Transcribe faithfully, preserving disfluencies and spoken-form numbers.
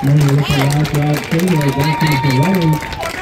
Money with the last route, Finlay, back into the running.